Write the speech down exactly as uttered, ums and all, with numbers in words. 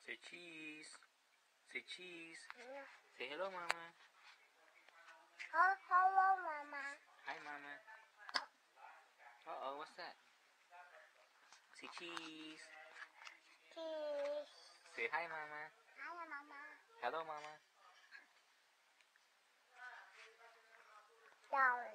Say cheese. Say cheese. Yeah. Say hello, Mama. Oh, hello, Mama. Hi, Mama. Uh-oh, what's that? Say cheese. Cheese. Say hi, Mama. Hi, Mama. Hello, Mama. Down.